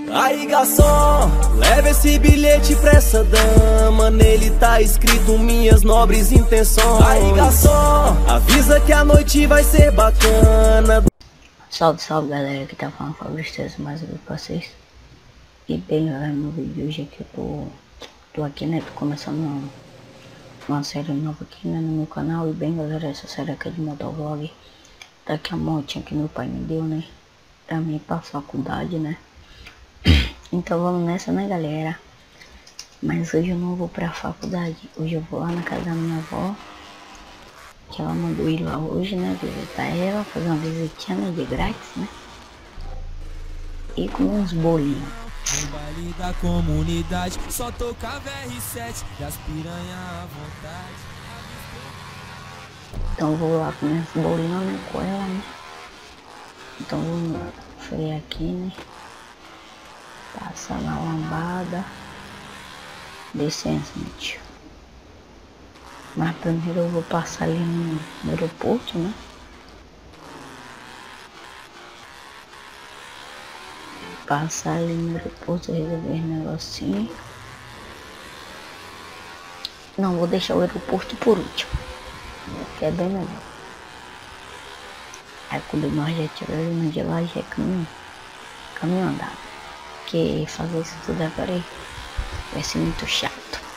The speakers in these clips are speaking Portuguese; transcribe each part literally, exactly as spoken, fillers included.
Aí garçom, leva esse bilhete pra essa dama, nele tá escrito minhas nobres intenções. Aí garçom, avisa que a noite vai ser bacana. Salve, salve galera, que tá falando com vocês mais um vídeo pra vocês. E bem galera, no vídeo de hoje aqui eu tô, tô aqui né, tô começando uma, uma série nova aqui né, no meu canal. E bem galera, essa série aqui é de motovlog. Daqui a motinha que meu pai me deu né, pra mim ir pra faculdade né. Então vamos nessa né galera. Mas hoje eu não vou pra faculdade, hoje eu vou lá na casa da minha avó, que ela mandou ir lá hoje né, visitar ela, fazer uma visitinha né, de grátis né, e comer uns bolinhos. No baile da comunidade, só tocava R sete e as piranha à vontade. Então vou lá comer uns bolinhos né, com ela né. Então vou frear aqui né, passar na lambada, licença meu tio. Mas primeiro eu vou passar ali no, no aeroporto né. Passar ali no aeroporto, resolver esse negocinho. Não, vou deixar o aeroporto por último, que é bem melhor. Aí quando nós já estivermos de lá, já é caminho, caminho andado. Porque fazer isso tudo agora aí vai ser muito chato.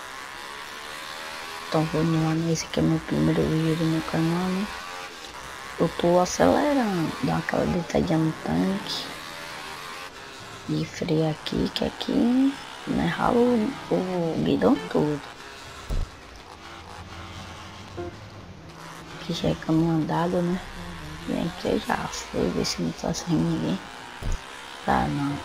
Então vamos lá, né? Esse aqui é meu primeiro vídeo do meu canal, né? Eu tô acelerando, dá aquela deitadinha no tanque. E freio aqui, que aqui, né, rala o, o guidão todo. Aqui já é caminho andado, né? E aqui eu já fui ver se não tá sem ninguém. Tá, não.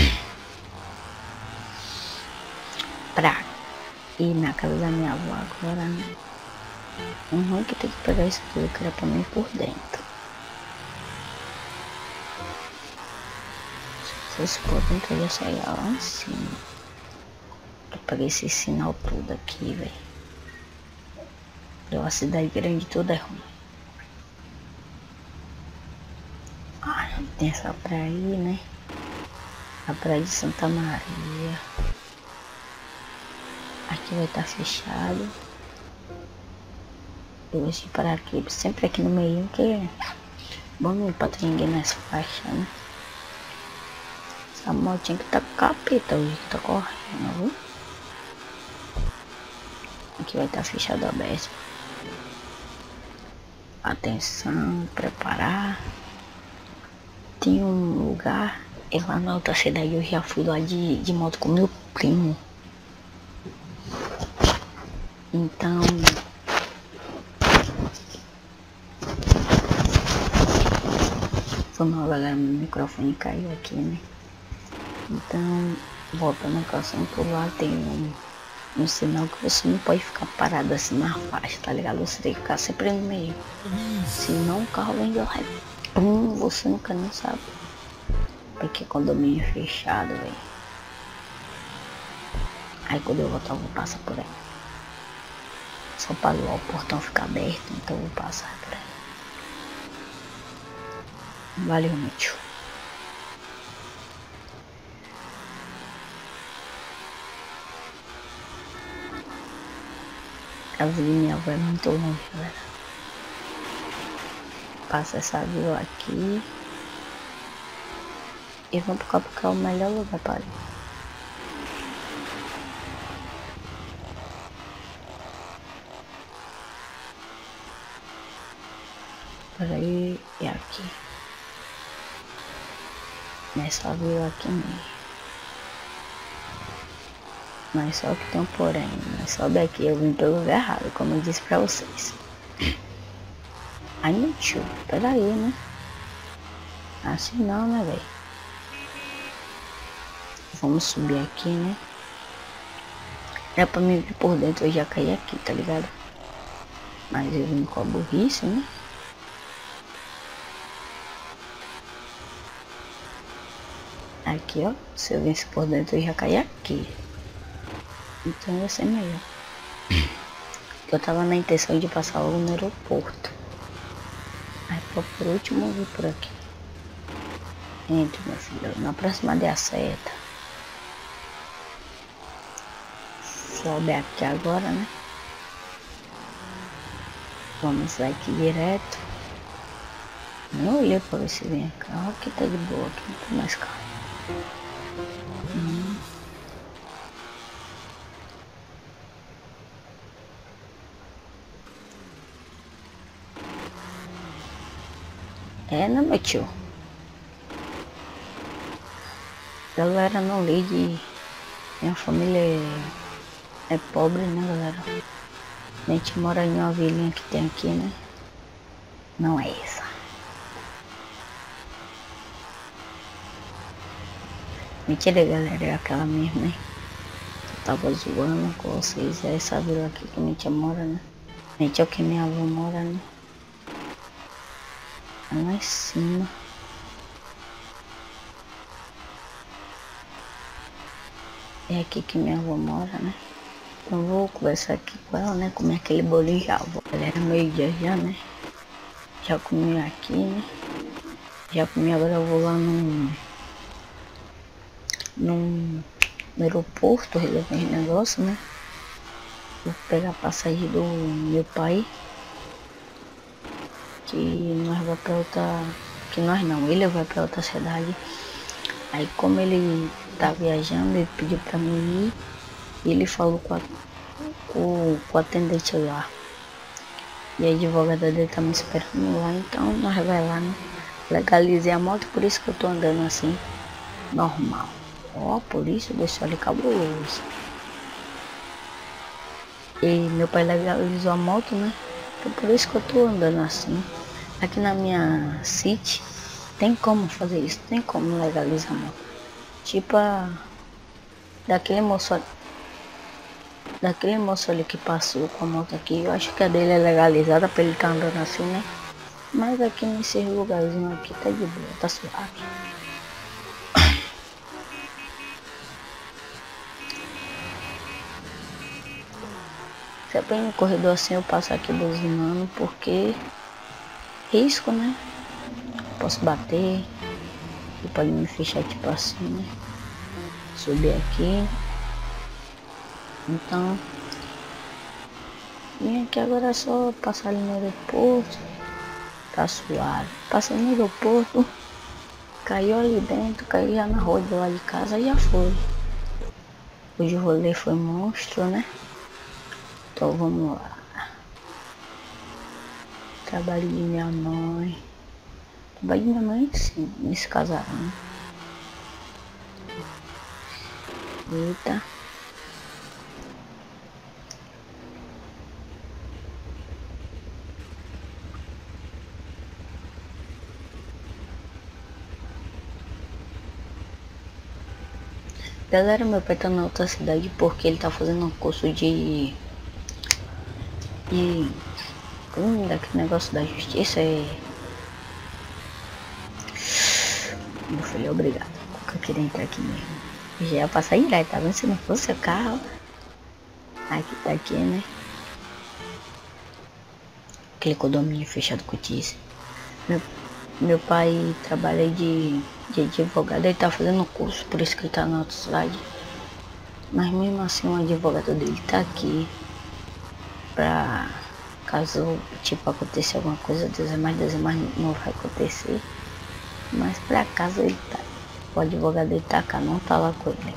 Pra ir na casa da minha avó agora, né? Um ruim que tem que pegar isso tudo que era pra mim por dentro. Se fosse por dentro eu ia sair lá em cima. Eu peguei esse sinal tudo aqui, velho. Uma cidade grande toda é ruim. Ah, tem essa praia aí, né? A praia de Santa Maria. Aqui vai estar fechado. Eu vou parar aqui, sempre aqui no meio, que é bom não ir pra ter ninguém nessa faixa, né? Essa motinha que tá com capeta hoje, que tá correndo, viu? Aqui vai estar fechado aberto. Atenção, preparar. Tem um lugar, é lá na outra cidade, eu já fui lá de, de moto com meu primo. Então foi mal galera, meu microfone caiu aqui né. Então voltando ao assunto, por lá tem um, um sinal que você não pode ficar parado assim na faixa, tá ligado? Você tem que ficar sempre no meio, senão o carro vem de lá e pum, você nunca nem sabe. Porque condomínio é fechado, velho. Aí quando eu voltar eu vou passar por aí. Só para lá o portão ficar aberto, então eu vou passar por aí. Valeu, meu tio. A casa de minha avó é muito longe, galera. Passa essa vila aqui. E vamos pro Cabo, que é o melhor lugar para ir. Por aí e aqui. Nessa vila aqui mesmo. Mas só que tem um porém, mas sobe aqui, eu vim pelo lugar errado, como eu disse pra vocês. Ai meu tio, peraí né. Assim não né velho. Vamos subir aqui né. Era pra mim vir por dentro, eu já caí aqui, tá ligado? Mas eu vim com a burrice né. Aqui ó, se eu visse por dentro eu já caí aqui. Então ia ser melhor. Eu tava na intenção de passar logo no aeroporto. Aí por último eu vim por aqui. Entre meu filho, na próxima dê a seta. sobe aqui agora, né? Vamos aqui direto. Não olhei pra ver se vem cá. Aqui tá de boa, aqui não tem mais carro. Hum. É, né, meu tio? Galera, não ligue. Minha família é, é pobre, né, galera? A gente mora em uma vilinha que tem aqui, né? Não é essa. Mentira, galera, é aquela mesmo, né? Eu tava zoando com vocês. É essa vila aqui que a gente mora, né? A gente é o que minha avó mora, né? É lá em cima. É aqui que minha avó mora, né? Então vou conversar aqui com ela, né? Comer aquele bolinho já. Galera, meio dia já, né? Já comi aqui, né? Já comi, agora eu vou lá num... Num... No aeroporto, resolver esse negócio, né? Vou pegar a passagem do meu pai. Que nós vamos pra outra... Que nós não, ele vai pra outra cidade. Aí como ele tá viajando, ele pediu pra mim ir. E ele falou com, a, com, com o atendente lá. E a advogada dele tá me esperando lá, então nós vai lá, né? Legalizei a moto, por isso que eu tô andando assim, normal. Ó, por isso deixou ele cabuloso. E meu pai legalizou a moto, né? Então por isso que eu tô andando assim. Aqui na minha city tem como fazer isso, tem como legalizar a moto. Tipo a... Daquele moço... Daquele moço ali que passou com a moto aqui, eu acho que a dele é legalizada pra ele tá andando assim, né? Mas aqui nesse lugarzinho aqui tá de boa, tá suave. Sempre no corredor assim eu passo aqui buzinando, porque risco, né? Posso bater, ele pode me fechar tipo assim, né? Subir aqui. Então, vim aqui agora é só passar ali no aeroporto, tá suave. Passei no aeroporto, caiu ali dentro, caiu já na rua de lá de casa e já foi. Hoje o rolê foi monstro, né? Então vamos lá. Trabalho de minha mãe. Trabalho de minha mãe sim, nesse casarão. Eita. Galera, meu pai tá na outra cidade porque ele tá fazendo um curso de... de... Hum, daquele negócio da justiça é... Meu filho, obrigado. Porque eu queria entrar aqui mesmo. Já ia passar direto, tá vendo? Se não fosse o carro... Aqui tá aqui, né? Aquele condomínio fechado com tice. Meu, meu pai trabalha de... de advogado, ele tá fazendo curso, por isso que ele tá na outra cidade. Mas mesmo assim o advogado dele tá aqui pra caso tipo acontecer alguma coisa, Deus é mais, Deus é mais, não vai acontecer. Mas pra caso ele tá, o advogado dele tá cá, não tá lá com ele.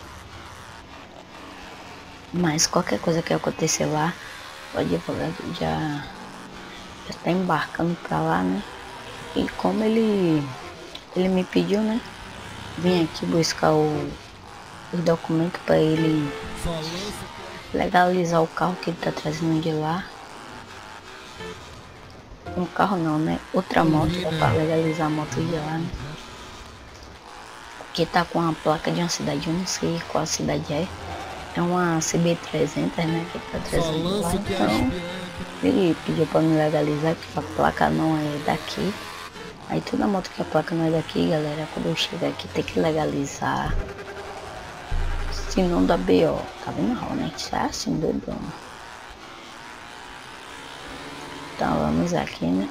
Mas qualquer coisa que acontecer lá, o advogado já, já tá embarcando pra lá, né? E como ele Ele me pediu, né? Vim aqui buscar o, os documentos para ele legalizar o carro que ele tá trazendo de lá. Um carro não, né? Outra moto para legalizar a moto de lá, né? Que tá com a placa de uma cidade, eu não sei qual cidade é. É uma C B trezentos, né? Que tá trazendo de lá. Então, ele pediu para me legalizar que a placa não é daqui. Aí toda moto que a placa não é daqui, galera, quando eu chegar aqui tem que legalizar. Se não dá B O, tá vendo a Hornet? É assim, doidona. Então vamos aqui, né?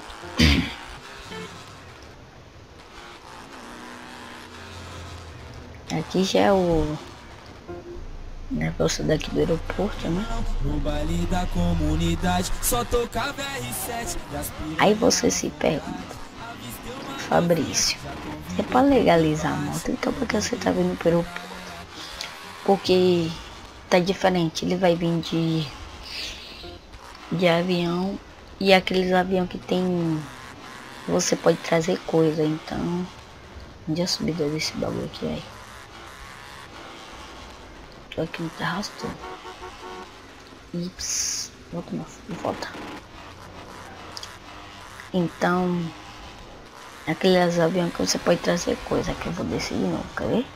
Aqui já é o... né? Pra você daqui do aeroporto, né? No baile da comunidade, só tocava R sete. Aí você se pergunta, Fabrício, é pra legalizar a moto, então por que você tá vindo pro aeroporto? Porque tá diferente, ele vai vir de, de avião, e aqueles aviões que tem, você pode trazer coisa, então, onde é a subida desse bagulho aqui aí? Tô aqui no terraço. Ips, volta, meu filho, volta. Então, aqueles aviões que você pode trazer coisa, que eu vou descer de novo, quer ver?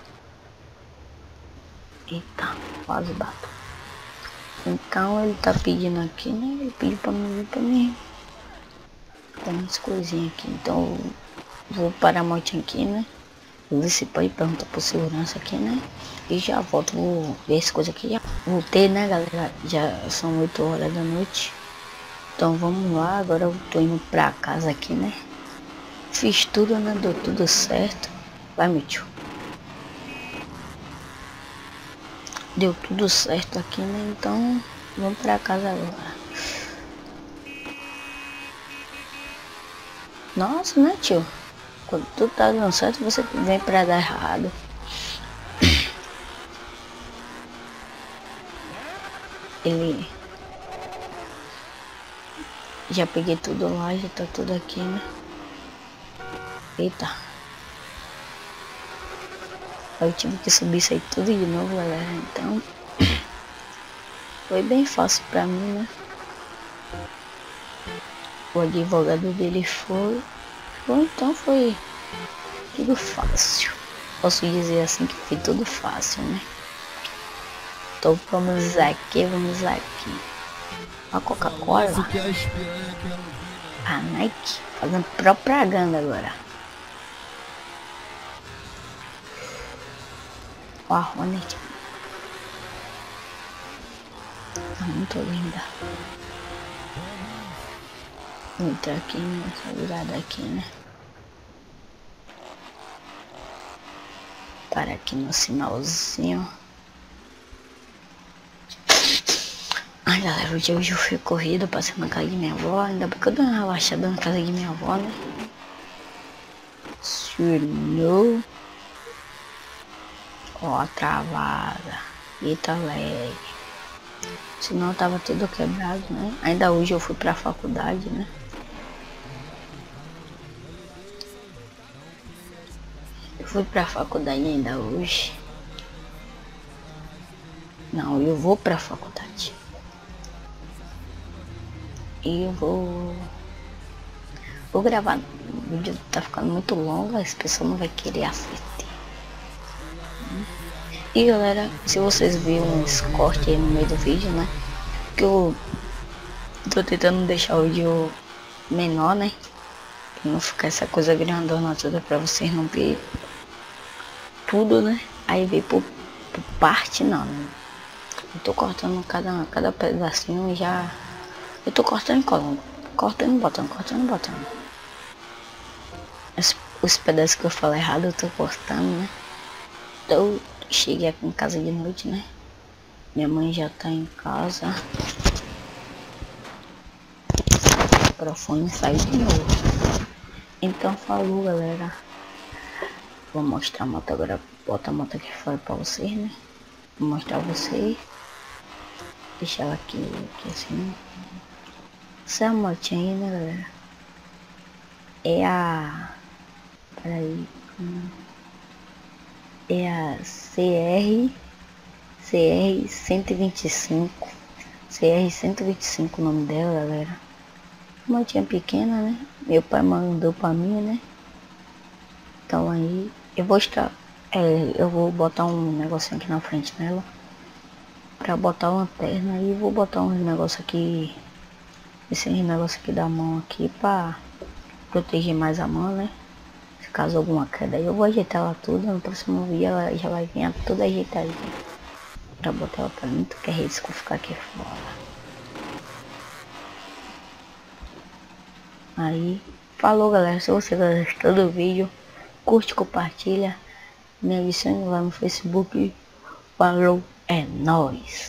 Eita, quase bato. Então ele tá pedindo aqui, né? Ele pediu pra mim vir pra mim. Tem umas coisinhas aqui, então eu vou parar a motinha aqui, né? Vou ver se pode perguntar por segurança aqui, né? E já volto, vou ver as coisas aqui. Já voltei, né, galera? Já são oito horas da noite. Então vamos lá, agora eu tô indo pra casa aqui, né? Fiz tudo, né? Deu tudo certo. Vai, meu tio. Deu tudo certo aqui, né? Então vamos pra casa agora. Nossa, né, tio? Quando tudo tá dando certo, você vem pra dar errado. Ele... Já peguei tudo lá, já tá tudo aqui, né? Eita. Eu tive que subir isso aí tudo de novo, galera. Então... Foi bem fácil pra mim, né? O advogado dele foi... Foi, então foi... Tudo fácil. Posso dizer assim que foi tudo fácil, né? Então vamos aqui, vamos aqui. A Coca-Cola. A Nike fazendo propaganda agora. Ó a Hornet. Tá muito linda. Vou entrar aqui nessa virada aqui, né? Para aqui no sinalzinho. Ai, galera, o dia hoje eu fui corrido, passei na casa de minha avó. Ainda bem que eu dei uma relaxada na casa de minha avó, né? Surnou. Ó, travada. Eita, leg. Senão tava tudo quebrado, né? Ainda hoje eu fui pra faculdade, né? Eu fui pra faculdade ainda hoje. Não, eu vou pra faculdade. E eu vou... Vou gravar. O vídeo tá ficando muito longo, as pessoas não vão querer assistir. E galera, se vocês viram uns cortes aí no meio do vídeo, né? Que eu tô tentando deixar o vídeo menor, né? Pra não ficar essa coisa grandona toda, pra vocês não ver tudo, né? Aí veio por, por parte, não, né? Eu tô cortando cada, cada pedacinho e já... Eu tô cortando e colando, cortando e botando, cortando e botando. Os, os pedaços que eu falei errado eu tô cortando, né? Então, cheguei aqui em casa de noite, né? Minha mãe já tá em casa. O microfone saiu de novo. Então, falou, galera. Vou mostrar a moto agora. Bota a moto aqui fora pra vocês, né? Vou mostrar a vocês. Deixar ela aqui, aqui assim. Essa motinha aí, né, galera? É a... Peraí. É a C R C R cento e vinte e cinco. C R cento e vinte e cinco o nome dela, galera. Motinha pequena, né? Meu pai mandou pra mim, né? Então aí eu vou estar... É, eu vou botar um negocinho aqui na frente dela. Pra botar uma lanterna e vou botar uns negócios aqui. Esse negócio aqui da mão aqui pra proteger mais a mão, né? Se caso alguma queda aí eu vou ajeitar ela tudo. No próximo vídeo ela já vai vir toda ajeitadinha. Pra botar ela pra mim, que é risco ficar aqui fora. Aí, falou galera, se você gostou do vídeo, curte, compartilha, me adicione lá no Facebook. Falou, é É nóis.